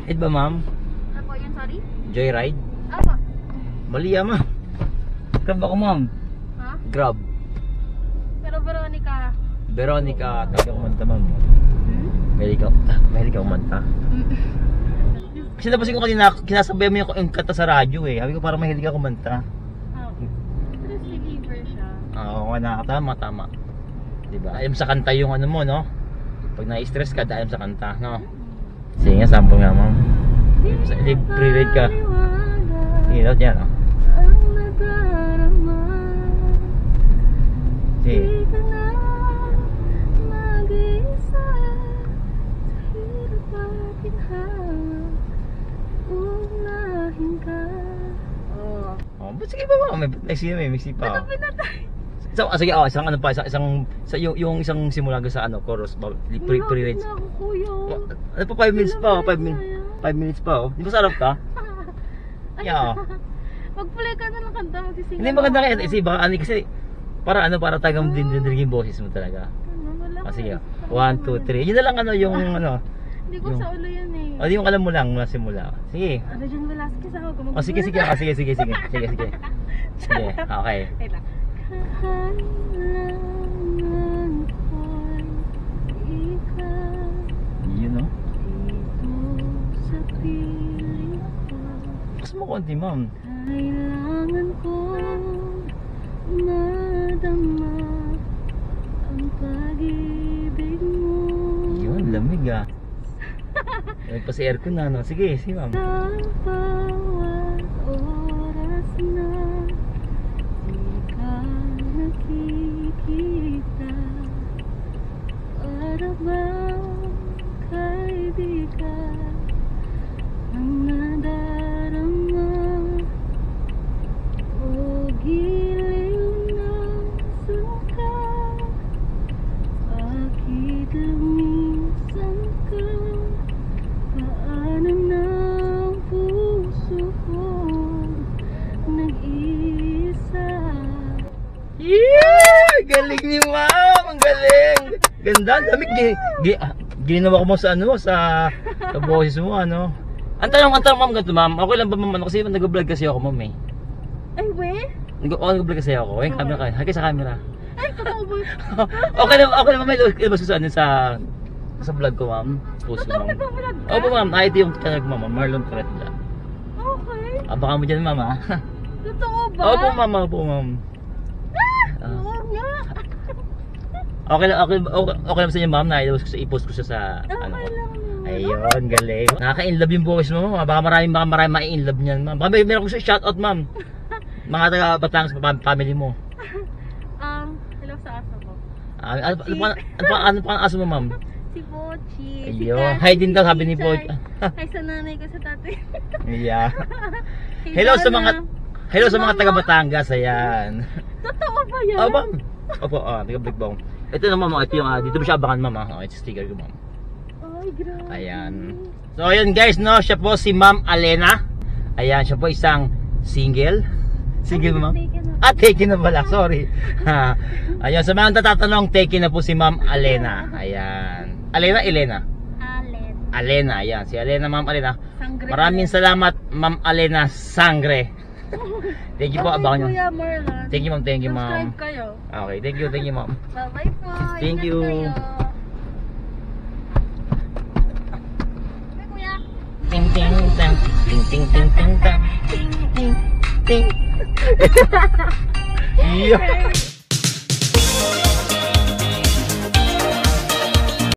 Joyride ba, ma'am? Ano po yun, sorry? Joyride? Apa? Mali ah, ma'am. Grab ako, ma'am. Ha? Grab. Pero Veronica. Veronica, taga kumanta, ma'am. Mahilig ka kumanta. Kasi napansin ko kanina, kinasabay mo yung kanta sa radyo eh. Sabi ko parang mahilig ka kumanta. Stress reliever siya. Oo, tama. Diba? Alam sa kanta yung ano mo, no? Pag na-stress ka, dahil sa kanta, no? Sige nga, sample nga, ma'am. Pre-read ka. Sige, dapat yan, no? Sige. Oh, sige ba, ma'am? May mixi pa. Sige, isang ano pa, yung isang simula sa ano, chorus, pre-read. Ano pa, 5 minutes pa, 5 minutes pa, oh. Di ba sarap ka? Yeah. Mag-play ka na lang kanta, magsising. Hindi maganda kaya, baka ano, kasi, para tagang dindinig yung boses mo talaga. Sige, 1, 2, 3. Yun na lang ano, yung ano. Hindi ko sa ulo yan eh. O, yung alam mo lang, mula simula. Sige. Arjan Velasquez ako. O, sige. Sige, okay. Wait lang. Yun, no? Mas mo konti, ma'am. Kailangan ko madama ang pag-ibig mo. Yun, lamig ah. Lamig pa si aircon na, no? Sige, ma'am. Sa bawat oras na di ka nakikita, para bang kaibigan ang nadarama o giliw ng sangka. Bakit lumisan ka? Paano ng puso ko nag-iisa? Yeah! Galing ni ma'am! Ang galing! Ganda, lamig. Ginawa ko mo sa ano, sa boses mo, ano. Ang tanong, ma'am, ganito, ma'am. Okay lang ba, ma'am? Ano, kasi nag-vlog kasi ako, ma'am, eh. Ay, we? Nag-vlog kasi ako. Ay, camera ka. Hagi sa camera. Ay, totoo ba? Okay lang, may ilabas ko sa vlog ko, ma'am. Post ko, Totoo, ma'am. nagbablog ka? Opo, ma'am. Ito yung channel ko, ma'am. Marlon Tretla. Okay. Baka mo dyan, ma'am, ha? Totoo ba? Opo, ma'am. Oo nga. Okay lang sa inyo, ma'am, na i-post ko siya sa ano. Okay lang naman. Ayun, galing. Nakaka-inlove yung boses mo, ma'am. Baka marami ma-in-love niyan, ma'am. Baka meron ko sa shoutout, ma'am. Mga taga Batangas family mo. Hello sa aso ko. Ano pa ang aso mo, ma'am? Si Pochi. Ayun. Hi din daw, sabi ni Pochi. Hi sa nanay ko, sa tatay. Yeah. Hello sa mga taga Batangas, ayan. Totoo ba yan? Oh, ma'am. Opo, taga Blackbong. Ito na, ma'am. Ito yung, dito mo siya abangan, ma'am. Ito yung sticker ko, ma'am. Ay, grabe. Ayan. So, ayun guys, no? Siya po si Ma'am Alena. Ayan, siya po isang single. Single, ma'am? Taken na pala. Sorry. Ayan, sa mga natatanong, taken na po si Ma'am Alena. Ayan. Elena? Alena, ayan. Si Alena, Ma'am Alena. Sangre. Maraming salamat, Ma'am Alena Sangre. Thank you po, abangan nyo. Kuya Marlon. Thank you, ma'am. Thank you, ma'am. Subscribe kayo. Okay, thank you, ma'am. Bye-bye po. Thank Ingat you. kayo. Bye, kuya. Ting ting ting ting ting ting ting ting ting ting. Yeah.